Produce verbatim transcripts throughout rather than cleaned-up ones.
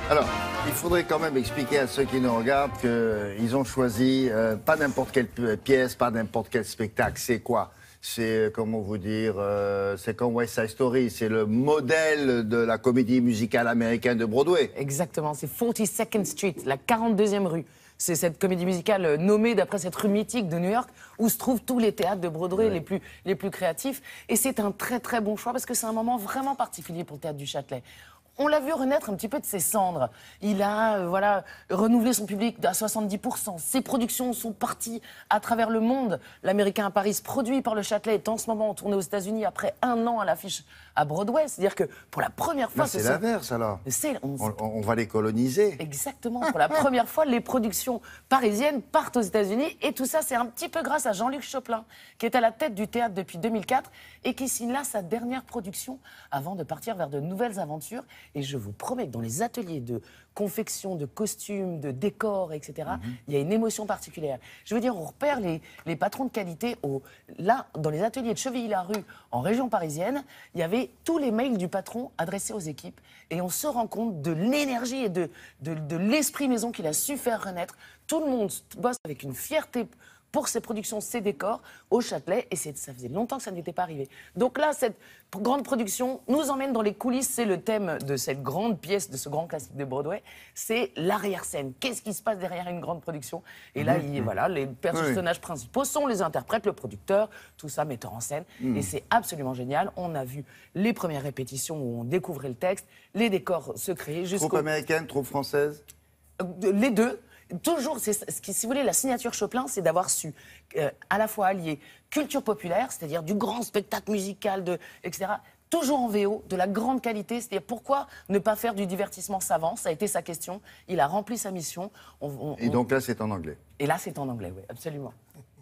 Alors, il faudrait quand même expliquer à ceux qui nous regardent qu'ils ont choisi euh, pas n'importe quelle pièce, pas n'importe quel spectacle. C'est quoi? C'est, comment vous dire, euh, c'est comme West Side Story, c'est le modèle de la comédie musicale américaine de Broadway. Exactement, c'est forty-second Street, la quarante-deuxième rue. C'est cette comédie musicale nommée d'après cette rue mythique de New York où se trouvent tous les théâtres de Broadway ouais. les, plus, les plus créatifs. Et c'est un très très bon choix parce que c'est un moment vraiment particulier pour le théâtre du Châtelet. On l'a vu renaître un petit peu de ses cendres. Il a euh, voilà, renouvelé son public à soixante-dix pour cent. Ses productions sont parties à travers le monde. L'Américain à Paris, produit par le Châtelet, est en ce moment en tournée aux États-Unis après un an à l'affiche à Broadway. C'est-à-dire que pour la première fois... C'est l'inverse alors. On, on, on va les coloniser. Exactement. Pour la première fois, les productions parisiennes partent aux États-Unis. Et tout ça, c'est un petit peu grâce à Jean-Luc Choplin, qui est à la tête du théâtre depuis deux mille quatre et qui signe là sa dernière production avant de partir vers de nouvelles aventures. Et je vous promets que dans les ateliers de confection, de costumes, de décors, et cetera, mm-hmm. il y a une émotion particulière. Je veux dire, on repère les, les patrons de qualité. Au, là, dans les ateliers de Chevilly-la-Rue, en région parisienne, il y avait tous les mails du patron adressés aux équipes. Et on se rend compte de l'énergie et de, de, de l'esprit maison qu'il a su faire renaître. Tout le monde bosse avec une fierté pour ses productions, ses décors au Châtelet, et ça faisait longtemps que ça n'était pas arrivé. Donc là, cette grande production nous emmène dans les coulisses, c'est le thème de cette grande pièce, de ce grand classique de Broadway, c'est l'arrière-scène. Qu'est-ce qui se passe derrière une grande production? Et là, mmh. il, voilà, les personnages oui. principaux sont les interprètes, le producteur, tout ça, metteur en scène, mmh. et c'est absolument génial. On a vu les premières répétitions où on découvrait le texte, les décors se créaient jusqu'au... Troupe américaine, troupe française? Les deux. Toujours, c'est, si vous voulez, la signature Choplin, c'est d'avoir su euh, à la fois allier culture populaire, c'est-à-dire du grand spectacle musical, de, et cetera, toujours en V O, de la grande qualité, c'est-à-dire pourquoi ne pas faire du divertissement savant? Ça a été sa question, il a rempli sa mission. On, on, et donc là, c'est en anglais? Et là, c'est en anglais, oui, absolument.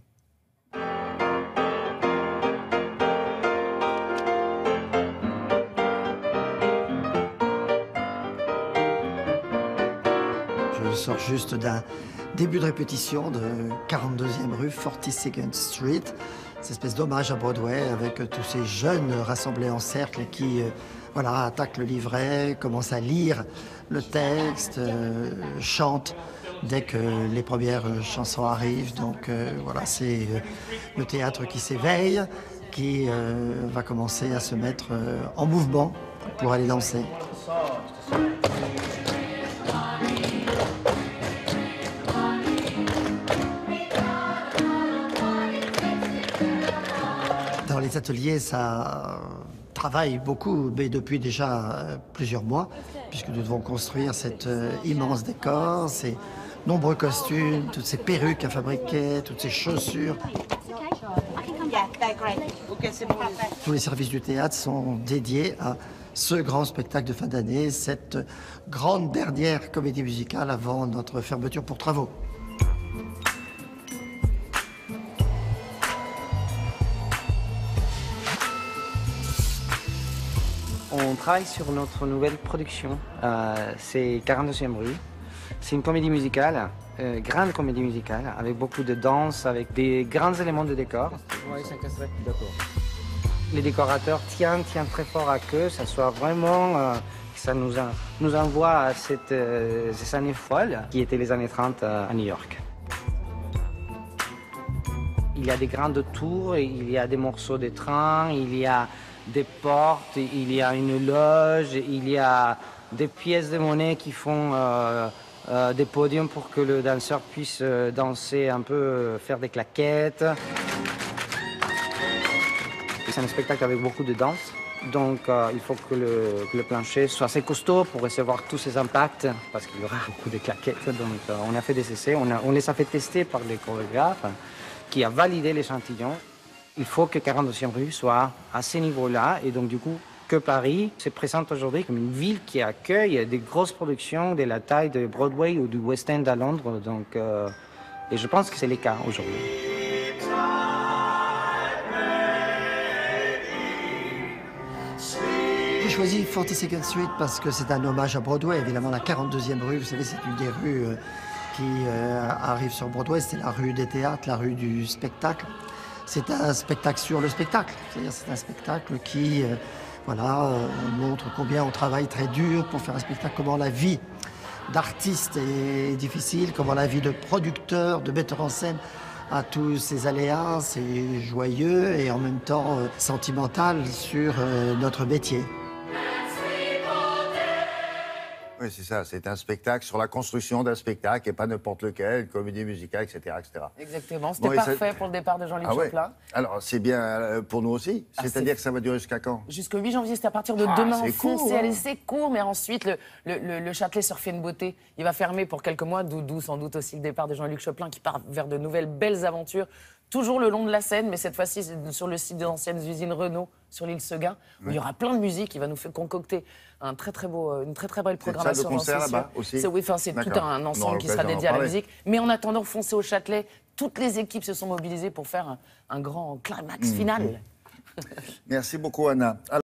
Je sors juste d'un début de répétition de quarante-deuxième rue, forty-second Street. Cette espèce d'hommage à Broadway avec tous ces jeunes rassemblés en cercle qui euh, voilà, attaquent le livret, commencent à lire le texte, euh, chantent dès que les premières chansons arrivent. Donc euh, voilà, c'est euh, le théâtre qui s'éveille, qui euh, va commencer à se mettre euh, en mouvement pour aller danser. Dans les ateliers, ça travaille beaucoup, mais depuis déjà plusieurs mois, puisque nous devons construire cet immense décor, ces nombreux costumes, toutes ces perruques à fabriquer, toutes ces chaussures. Tous les services du théâtre sont dédiés à ce grand spectacle de fin d'année, cette grande dernière comédie musicale avant notre fermeture pour travaux. On travaille sur notre nouvelle production, euh, c'est quarante-deuxième rue. C'est une comédie musicale, euh, grande comédie musicale, avec beaucoup de danse, avec des grands éléments de décor. Oui, c'est cassé. D'accord. Les décorateurs tiennent, tiennent très fort à que ça soit vraiment, euh, ça nous, a, nous envoie à cette, euh, ces années folles qui étaient les années trente euh, à New York. Il y a des grandes tours, il y a des morceaux de train, il y a des portes, il y a une loge, il y a des pièces de monnaie qui font euh, euh, des podiums pour que le danseur puisse euh, danser un peu, euh, faire des claquettes. C'est un spectacle avec beaucoup de danse, donc euh, il faut que le, que le plancher soit assez costaud pour recevoir tous ces impacts, parce qu'il y aura beaucoup de claquettes. Donc euh, on a fait des essais, on, a, on les a fait tester par les chorégraphes qui a validé l'échantillon. Il faut que quarante-deuxième rue soit à ce niveau-là, et donc du coup, que Paris se présente aujourd'hui comme une ville qui accueille des grosses productions de la taille de Broadway ou du West End à Londres. Donc, euh, et je pense que c'est le cas aujourd'hui. J'ai choisi forty-second Street parce que c'est un hommage à Broadway. Évidemment, la quarante-deuxième rue, vous savez, c'est une des rues euh, qui euh, arrive sur Broadway. C'est la rue des théâtres, la rue du spectacle. C'est un spectacle sur le spectacle. C'est-à-dire, c'est un spectacle qui, euh, voilà, euh, montre combien on travaille très dur pour faire un spectacle, comment la vie d'artiste est difficile, comment la vie de producteur, de metteur en scène a tous ses aléas, c'est joyeux et en même temps euh, sentimental sur euh, notre métier. Oui, c'est ça. C'est un spectacle sur la construction d'un spectacle et pas n'importe lequel, une comédie musicale, et cetera, et cetera. Exactement. C'était Bon, et parfait ça- pour le départ de Jean-Luc Ah ouais. Choplin. Alors, c'est bien euh, pour nous aussi. Ah, C'est-à-dire c'est- que ça va durer jusqu'à quand? Jusqu'au huit janvier, c'est à partir de Ah, demain. c'est Foncez, court, hein. allez, c'est court, mais ensuite, le, le, le, le Châtelet sur une beauté, il va fermer pour quelques mois, d'où d'où sans doute aussi le départ de Jean-Luc Choplin qui part vers de nouvelles belles aventures, toujours le long de la Seine, mais cette fois-ci c'est sur le site des anciennes usines Renault, sur l'île Seguin, où il y aura plein de musique. Il va nous faire concocter un très, très beau, euh, une très très belle C'est une salle de programmation. j'en concert suis là-bas sûre. aussi? C'est oui, enfin, c'est tout D'accord. un On aura ensemble qui sera l'occasion d'en dédié à la parler. musique. Mais en attendant, foncez au Châtelet. Toutes les équipes se sont mobilisées pour faire un, un grand climax final. Merci beaucoup, Anna.